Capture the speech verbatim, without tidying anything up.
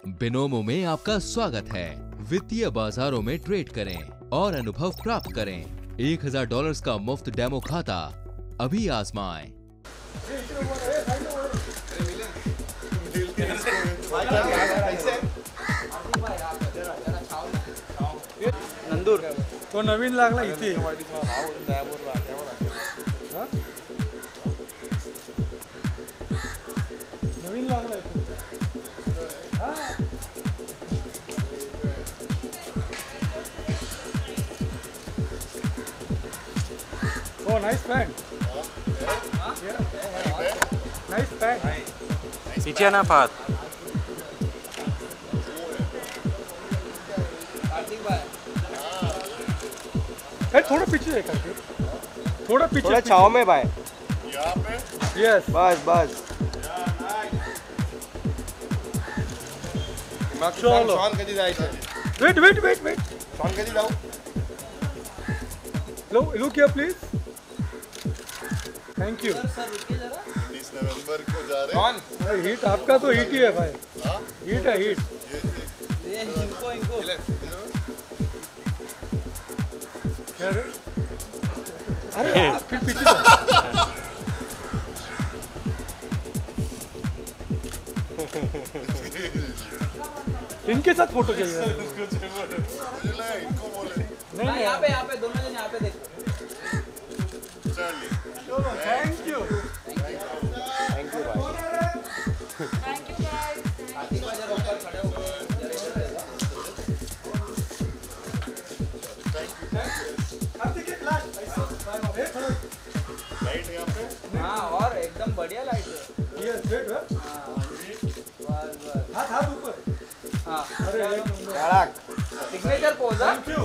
Binomo में आपका स्वागत है। वित्तीय बाजारों में ट्रेड करें और अनुभव प्राप्त करें। एक हजार डॉलर्स का मुफ्त डेमो खाता अभी आजमाएं। नंदूर तो नवीन लागला इथे नवीन लागला इथे Oh, nice pant. Yeah. Nice pant. पीछे ना पात थोड़ा पीछे देखा थोड़ा पीछे थोड़ा छाव में भाई यहाँ पे यस बस बस चलो शॉन कधी जायचं wait wait wait wait Shaun कधी जाऊ लो look here please thank you तीस नवंबर को जा रहे हैं हीट आपका तो हीट ही है भाई हीट है हीट इनको इनको क्या रे अरे फिर पीछे जा। इनके साथ फोटो चाहिए इनको बोले नहीं नहीं यहाँ पे यहाँ पे दोनों जन यहाँ पे देखो चलिए थैंक यू थैंक यू भाई Thank you guys. हाथी का जरा ऊपर खड़े हो लाइट यहाँ पे हाँ और एकदम बढ़िया लाइट है यस वेट हाँ बस बस हाथ हाथ ऊपर हाँ अरे कड़क सिग्नेचर पोज हाँ थैंक यू